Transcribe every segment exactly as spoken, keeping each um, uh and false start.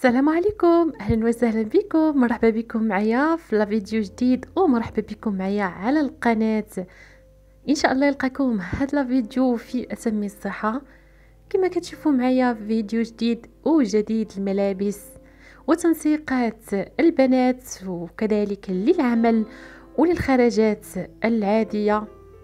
السلام عليكم، اهلا وسهلا بكم، مرحبا بكم معايا في لا فيديو جديد ومرحبا بكم معايا على القناه. ان شاء الله يلقاكم هاد لا فيديو في اتم الصحه. كما كتشوفوا معايا فيديو جديد وجديد الملابس وتنسيقات البنات وكذلك للعمل وللخرجات العاديه،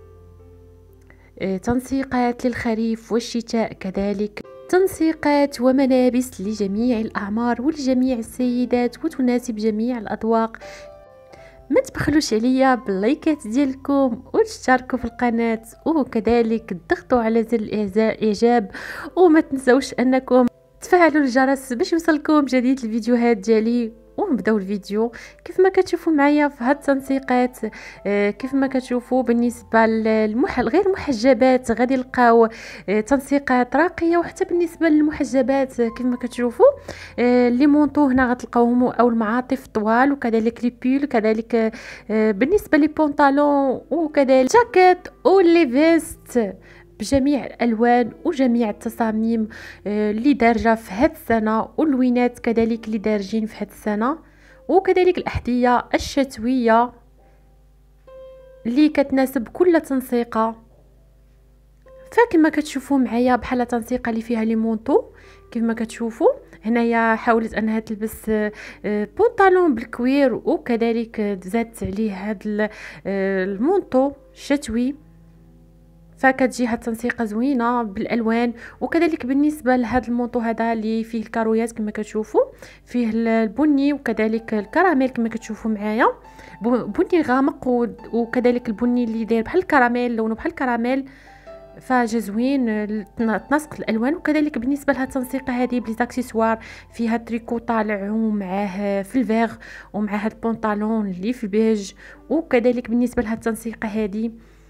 تنسيقات للخريف والشتاء، كذلك تنسيقات وملابس لجميع الأعمار ولجميع السيدات وتناسب جميع الأذواق. ما تبخلوش عليا باللايكات ديالكم وتشتركوا في القناة وكذلك تضغطوا على زر الاعجاب وما تنسوش انكم تفعلوا الجرس باش يوصلكم جديد الفيديوهات ديالي. ونبداو الفيديو. كيف ما كتشوفوا معايا في هاد التنسيقات، آه كيف ما كتشوفوا بالنسبه للمح... غير محجبات غادي نلقاو آه تنسيقات راقيه، وحتى بالنسبه للمحجبات آه كيف ما كتشوفوا آه لي مونطو هنا غتلقاوهم او المعاطف طوال، وكذلك لي بيل، كذلك آه بالنسبه لي بونطالون وكذلك جاكيت ولي فيست بجميع الالوان وجميع التصاميم اللي دارجه في هاد السنه، واللوينات كذلك اللي دارجين في هاد السنه، وكذلك الاحذيه الشتويه اللي كتناسب كل تنسيقه. فكما كتشوفوا معايا بحال تنسيقه اللي فيها لي مونطو، كيف ما كتشوفوا هنايا حاولت انها تلبس بونطالون بالكوير وكذلك زادت عليه هاد المونطو الشتوي، فكتجي هاد التنسيقه زوينه بالالوان. وكذلك بالنسبه لهذا المونطو هذا اللي فيه الكارويات كما كتشوفوا، فيه البني وكذلك الكراميل كما كتشوفوا معايا، بني غامق وكذلك البني اللي داير بحال الكراميل، لونه بحال الكراميل، فجا زوين تناسق الالوان. وكذلك بالنسبه لهاد التنسيقه هذه بلي اكسسوار، فيها تريكو طالع ومعاه في الفيغ ومع هاد البونطالون اللي في البيج. وكذلك بالنسبه لهاد التنسيقه هذه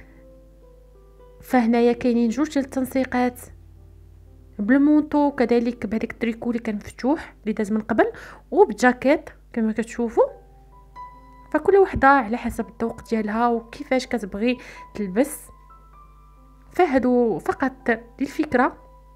فهنايا كاينين جوج ديال التنسيقات بالمونطو، كذلك بهذاك التريكو اللي كان مفتوح اللي داز من قبل، وبجاكيت كما كتشوفوا. فكل وحده على حسب الذوق ديالها وكيفاش كتبغي تلبس، فهادو فقط للفكره.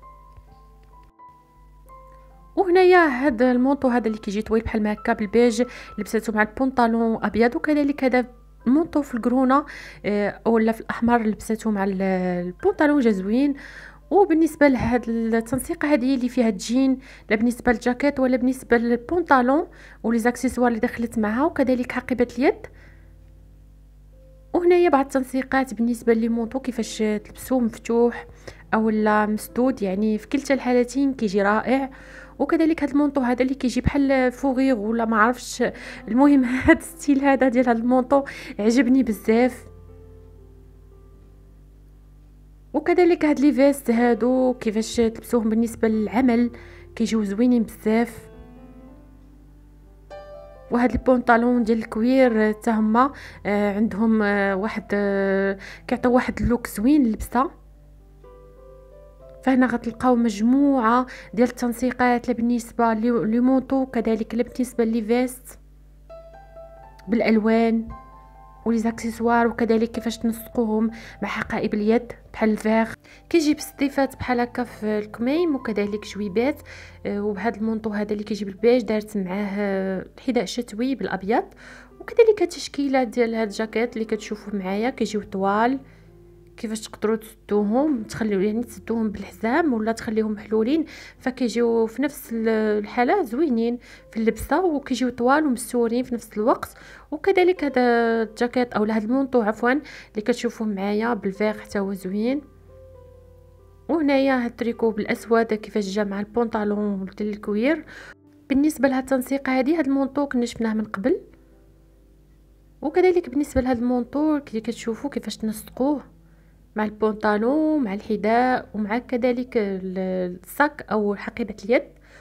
وهنايا هاد المونطو هذا اللي كيجي طويل بحال هكا بالبيج، لبسته مع البونطالون ابيض، وكذلك هذا مونطو في الكرونه آه ولا في الاحمر لبسته مع البونطالون جا زوين. وبالنسبه لهاد التنسيقه هذه اللي فيها الجين، لا بالنسبه للجاكيت ولا بالنسبه للبونطالون ولي زاكسيسوار اللي دخلت معها، وكذلك حقيبه اليد. وهنايا بعض التنسيقات بالنسبه لي مونطو كيفاش تلبسوه مفتوح او لا مسدود، يعني في كلتا الحالتين كيجي رائع. وكذلك هذا المونطو هذا اللي كيجي بحال فوغيغ ولا ما عرفتش، المهم هذا الستيل هذا ديال هذا المونطو عجبني بزاف. وكذلك هاد لي فيست هادو كيفاش تلبسوهم بالنسبه للعمل كيجيو زوينين بزاف. وهاد البونطالون ديال الكوير حتى هما آه عندهم آه واحد آه كيعطيو واحد اللوك زوين للبسه. فهنا غتلقاو مجموعه ديال التنسيقات، لا بالنسبه لي مونطو كذلك لا بالنسبه لي فيست بالالوان ولي زاكسيسوار، وكذلك كيفاش تنسقوهم مع حقائب اليد بحال الفيغ، كيجي بستيفات بحال هكا في الكميم، وكذلك جويبات. آه وبهذا المونطو هذا اللي كيجي بالبيج دارت معاه الحذاء الشتوي بالابيض. وكذلك التشكيله ديال هاد الجاكيت اللي كتشوفوا معايا كيجيو طوال، كيفاش تقدروا تسدوهم، تخليو يعني تسدوهم بالحزام ولا تخليهم محلولين، فكيجيو في نفس الحاله زوينين في اللبسه وكيجيو طوال ومستورين في نفس الوقت. وكذلك هذا الجاكيت او هذا المونطو عفوا اللي كتشوفوا معايا بالفيغ حتى هو زوين. وهنايا هاد التريكو بالاسود كيفاش جا مع البونطالون ديال الكوير. بالنسبه لهاد التنسيقه هذه هاد المونطو كنا شفناه من قبل. وكذلك بالنسبه لهاد المونطو اللي كتشوفوا كيفاش تنسقوه مع البونطالون مع الحذاء ومع كذلك الصاك او حقيبه اليد.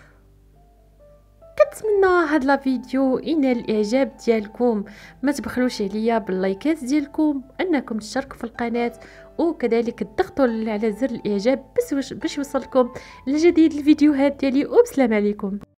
كنتمنى هاد لا فيديو ينال الاعجاب ديالكم، ما تبخلوش عليا باللايكات ديالكم، انكم تشتركوا في القناه وكذلك تضغطوا على زر الاعجاب باش باش يوصلكم الجديد الفيديوهات ديالي. وبسلام عليكم.